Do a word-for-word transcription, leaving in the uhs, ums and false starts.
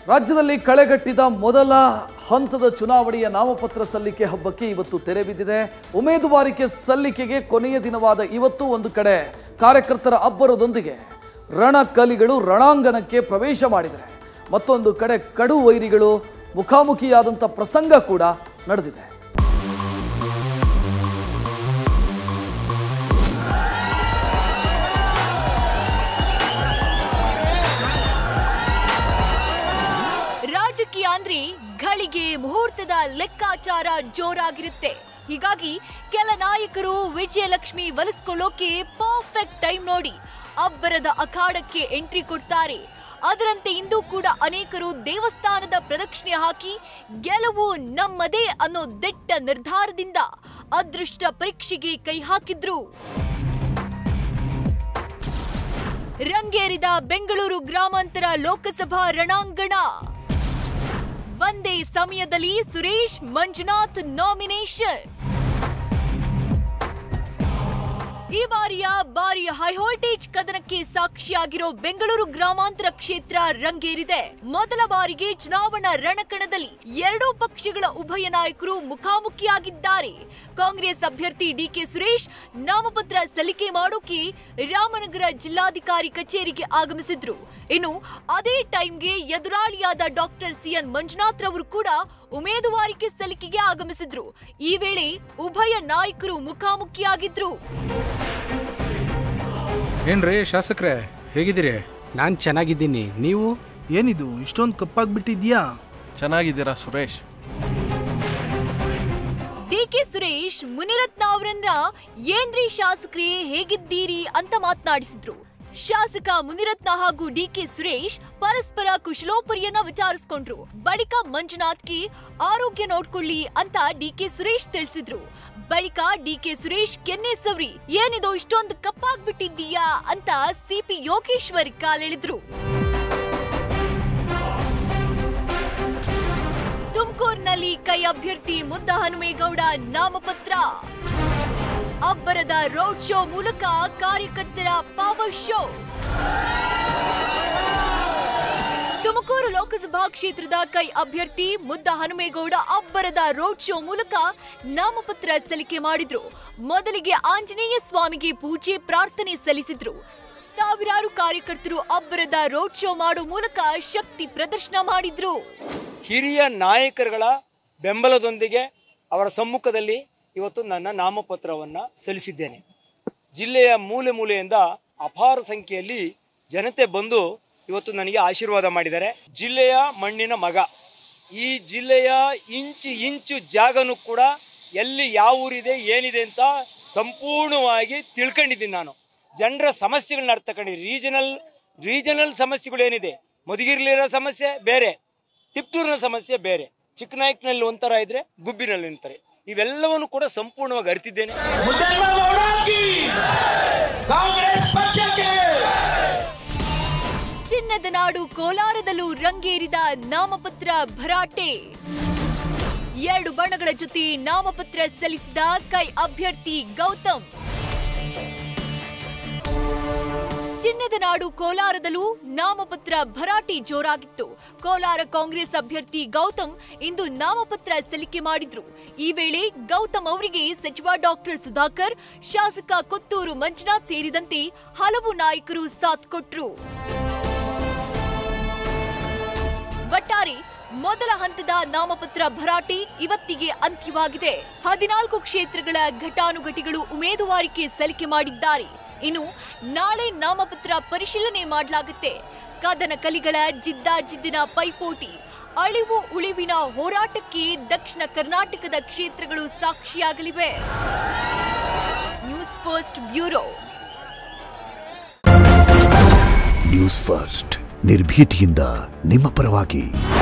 ರಾಜ್ಯದಲ್ಲಿ ಕಳೆಗಟ್ಟಿದ ಮೊದಲ ಹಂತದ ಚುನಾವಣೆಯ ನಾಮಪತ್ರ ಸಲ್ಲಿಕೆ ಹಬ್ಬಕ್ಕೆ ಇವತ್ತು ತೆರೆ ಬಿದ್ದಿದೆ. ಉಮೇದುವಾರಿಕೆ ಸಲ್ಲಿಕೆಗೆ ಕೊನೆಯ ದಿನವಾದ ಇವತ್ತು ಒಂದು ಕಡೆ ಕಾರ್ಯಕರ್ತರ ಅಬ್ಬರದೊಂದಿಗೆ ರಣಕಲಿಗಳು ರಣಾಂಗಣಕ್ಕೆ ಪ್ರವೇಶ ಮಾಡಿದರೆ, ಮತ್ತೊಂದು ಕಡೆ ಕಡು ವೈರಿಗಳು ಮುಖಾಮುಖಿಯಾದಂಥ ಪ್ರಸಂಗ ಕೂಡ ನಡೆದಿದೆ. ರಾಜಕೀಯ ಅಂದ್ರೆ ಘಳಿಗೆ ಮುಹೂರ್ತದ ಲೆಕ್ಕಾಚಾರ ಜೋರಾಗಿರುತ್ತೆ. ಹೀಗಾಗಿ ಕೆಲ ನಾಯಕರು ವಿಜಯಲಕ್ಷ್ಮಿ ಒಲಿಸ್ಕೊಳ್ಳೋಕೆ ಪರ್ಫೆಕ್ಟ್ ಟೈಮ್ ನೋಡಿ ಅಬ್ಬರದ ಅಖಾಡಕ್ಕೆ ಎಂಟ್ರಿ ಕೊಡ್ತಾರೆ. ಅದರಂತೆ ಇಂದು ಕೂಡ ಅನೇಕರು ದೇವಸ್ಥಾನದ ಪ್ರದಕ್ಷಿಣೆ ಹಾಕಿ ಗೆಲುವು ನಮ್ಮದೇ ಅನ್ನೋ ದಿಟ್ಟ ನಿರ್ಧಾರದಿಂದ ಅದೃಷ್ಟ ಪರೀಕ್ಷೆಗೆ ಕೈ ಹಾಕಿದ್ರು. ರಂಗೇರಿದ ಬೆಂಗಳೂರು ಗ್ರಾಮಾಂತರ ಲೋಕಸಭಾ ರಣಾಂಗಣ. ಒಂದೇ ಸಮಯದಲ್ಲಿ ಸುರೇಶ್ ಮಂಜುನಾಥ್ ನಾಮಿನೇಷನ್. ಈ ಬಾರಿಯ ಬಾರಿ ಹೈವೋಲ್ಟೇಜ್ ಕದನಕ್ಕೆ ಸಾಕ್ಷಿಯಾಗಿರೋ ಬೆಂಗಳೂರು ಗ್ರಾಮಾಂತರ ಕ್ಷೇತ್ರ ರಂಗೇರಿದೆ. ಮೊದಲ ಬಾರಿಗೆ ಚುನಾವಣಾ ರಣಕಣದಲ್ಲಿ ಎರಡೂ ಪಕ್ಷಗಳ ಉಭಯ ನಾಯಕರು ಮುಖಾಮುಖಿಯಾಗಿದ್ದಾರೆ. ಕಾಂಗ್ರೆಸ್ ಅಭ್ಯರ್ಥಿ ಡಿಕೆ ಸುರೇಶ್ ನಾಮಪತ್ರ ಸಲ್ಲಿಕೆ ಮಾಡೋಕೆ ರಾಮನಗರ ಜಿಲ್ಲಾಧಿಕಾರಿ ಕಚೇರಿಗೆ ಆಗಮಿಸಿದ್ರು. ಇನ್ನು ಅದೇ ಟೈಮ್ಗೆ ಎದುರಾಳಿಯಾದ ಡಾಕ್ಟರ್ ಸಿಎನ್ ಮಂಜುನಾಥ್ ರವರು ಕೂಡ ಉಮೇದುವಾರಿಕೆ ಸಲ್ಲಿಕೆಗೆ ಆಗಮಿಸಿದ್ರು. ಈ ವೇಳೆ ಉಭಯ ನಾಯಕರು ಮುಖಾಮುಖಿಯಾಗಿದ್ರು. ಏನ್ರಿ ಶಾಸಕರೇ, ಹೇಗಿದ್ದೀರಿ? ನಾನು ಚೆನ್ನಾಗಿದ್ದೀನಿ, ನೀವು? ಏನಿದು ಇಷ್ಟೊಂದು ಕಪ್ಪಾಗ್ಬಿಟ್ಟಿದ್ಯಾ? ಚೆನ್ನಾಗಿದ್ದೀರಾ ಸುರೇಶ್? ಡಿಕೆ ಸುರೇಶ್ ಮುನಿರತ್ನ ಅವರನ್ನ ಏನ್ರಿ ಶಾಸಕರೇ ಹೇಗಿದ್ದೀರಿ ಅಂತ ಮಾತನಾಡಿಸಿದ್ರು. ಶಾಸಕ ಮುನಿರತ್ನ ಹಾಗೂ ಡಿಕೆ ಸುರೇಶ್ ಪರಸ್ಪರ ಕುಶಲೋಪರಿಯನ್ನ ವಿಚಾರಿಸಿಕೊಂಡ್ರು. ಬಳಿಕ ಮಂಜುನಾಥ್ಗೆ ಆರೋಗ್ಯ ನೋಡ್ಕೊಳ್ಳಿ ಅಂತ ಡಿಕೆ ಸುರೇಶ್ ತಿಳಿಸಿದ್ರು. ಬಳಿಕ ಡಿಕೆ ಸುರೇಶ್ ಕೆನ್ನೆ ಸವರಿ ಏನಿದು ಇಷ್ಟೊಂದು ಕಪ್ಪಾಗ್ಬಿಟ್ಟಿದ್ದೀಯಾ ಅಂತ ಸಿಪಿ ಯೋಗೇಶ್ವರ್ ಕಾಲೆಳೆದ್ರು. ತುಮಕೂರಿನಲ್ಲಿ ಕೈ ಅಭ್ಯರ್ಥಿ ಮುದ್ದ ಹನುಮೇಗೌಡ ನಾಮಪತ್ರ. ಅಬ್ಬರದ ರೋಡ್ ಶೋ ಮೂಲಕ ಕಾರ್ಯಕರ್ತರ ಪವರ್ ಶೋ. ತುಮಕೂರು ಲೋಕಸಭಾ ಕ್ಷೇತ್ರದ ಕೈ ಅಭ್ಯರ್ಥಿ ಮುದ್ದ ಹನುಮೇಗೌಡ ಅಬ್ಬರದ ರೋಡ್ ಶೋ ಮೂಲಕ ನಾಮಪತ್ರ ಸಲ್ಲಿಕೆ ಮಾಡಿದ್ರು. ಮೊದಲಿಗೆ ಆಂಜನೇಯ ಸ್ವಾಮಿಗೆ ಪೂಜೆ ಪ್ರಾರ್ಥನೆ ಸಲ್ಲಿಸಿದ್ರು. ಸಾವಿರಾರು ಕಾರ್ಯಕರ್ತರು ಅಬ್ಬರದ ರೋಡ್ ಶೋ ಮಾಡೋ ಮೂಲಕ ಶಕ್ತಿ ಪ್ರದರ್ಶನ ಮಾಡಿದ್ರು. ಹಿರಿಯ ನಾಯಕರುಗಳ ಬೆಂಬಲದೊಂದಿಗೆ ಅವರ ಸಮ್ಮುಖದಲ್ಲಿ ಇವತ್ತು ನನ್ನ ನಾಮಪತ್ರವನ್ನು ಸಲ್ಲಿಸಿದ್ದೇನೆ. ಜಿಲ್ಲೆಯ ಮೂಲೆ ಮೂಲೆಯಿಂದ ಅಪಾರ ಸಂಖ್ಯೆಯಲ್ಲಿ ಜನತೆ ಬಂದು ಇವತ್ತು ನನಗೆ ಆಶೀರ್ವಾದ ಮಾಡಿದ್ದಾರೆ. ಜಿಲ್ಲೆಯ ಮಣ್ಣಿನ ಮಗ, ಈ ಜಿಲ್ಲೆಯ ಇಂಚು ಇಂಚು ಜಾಗನೂ ಕೂಡ ಎಲ್ಲಿ ಯಾವ ಊರಿದೆ ಏನಿದೆ ಅಂತ ಸಂಪೂರ್ಣವಾಗಿ ತಿಳ್ಕೊಂಡಿದ್ದೀನಿ. ನಾನು ಜನರ ಸಮಸ್ಯೆಗಳನ್ನ ಅರ್ಥ ಕಂಡಿದ್ದೀನಿ. ರೀಜನಲ್ ರೀಜನಲ್ ಸಮಸ್ಯೆಗಳೇನಿದೆ, ಮಧುಗಿರಿಲಿರೋ ಸಮಸ್ಯೆ ಬೇರೆ, ತಿಪ್ಟೂರಿನ ಸಮಸ್ಯೆ ಬೇರೆ, ಚಿಕ್ಕನಾಯಕನಲ್ಲಿ ಒಂಥರ ಇದ್ರೆ ಗುಬ್ಬಿನಲ್ಲಿ ಒಂಥರ, ಇವೆಲ್ಲವನ್ನು ಕೂಡ ಸಂಪೂರ್ಣವಾಗಿ ಅರಿತಿದ್ದೇನೆ. ಚಿನ್ನದ ನಾಡು ಕೋಲಾರದಲ್ಲೂ ರಂಗೇರಿದ ನಾಮಪತ್ರ ಭರಾಟೆ. ಎರಡು ಬಣಗಳ ಜೊತೆ ನಾಮಪತ್ರ ಸಲ್ಲಿಸಿದ ಕೈ ಅಭ್ಯರ್ಥಿ ಗೌತಮ್. ಚಿನ್ನದ ನಾಡು ಕೋಲಾರದಲ್ಲೂ ನಾಮಪತ್ರ ಭರಾಟೆ ಜೋರಾಗಿತ್ತು. ಕೋಲಾರ ಕಾಂಗ್ರೆಸ್ ಅಭ್ಯರ್ಥಿ ಗೌತಮ್ ಇಂದು ನಾಮಪತ್ರ ಸಲ್ಲಿಕೆ ಮಾಡಿದ್ರು. ಈ ವೇಳೆ ಗೌತಮ್ ಅವರಿಗೆ ಸಚಿವ ಡಾಕ್ಟರ್ ಸುಧಾಕರ್, ಶಾಸಕ ಕೊತ್ತೂರು ಮಂಜುನಾಥ್ ಸೇರಿದಂತೆ ಹಲವು ನಾಯಕರು ಸಾಥ್ ಕೊಟ್ರು. ಒಟ್ಟಾರೆ ಮೊದಲ ಹಂತದ ನಾಮಪತ್ರ ಭರಾಟೆ ಇವತ್ತಿಗೆ ಅಂತ್ಯವಾಗಿದೆ. ಹದಿನಾಲ್ಕು ಕ್ಷೇತ್ರಗಳ ಘಟಾನುಘಟಿಗಳು ಉಮೇದುವಾರಿಕೆ ಸಲ್ಲಿಕೆ ಮಾಡಿದ್ದಾರೆ. ಇನ್ನು ನಾಳೆ ನಾಮಪತ್ರ ಪರಿಶೀಲನೆ ಮಾಡಲಾಗುತ್ತೆ. ಕದನ ಕಲಿಗಳ ಜಿದ್ದಾಜಿದ್ದಿನ ಪೈಪೋಟಿ, ಅಳಿವು ಉಳಿವಿನ ಹೋರಾಟಕ್ಕೆ ದಕ್ಷಿಣ ಕರ್ನಾಟಕದ ಕ್ಷೇತ್ರಗಳು ಸಾಕ್ಷಿಯಾಗಲಿವೆ. News first bureau. News first ನಿರ್ಭೀತಿಯಿಂದ ನಿಮ್ಮ ಪರವಾಗಿ.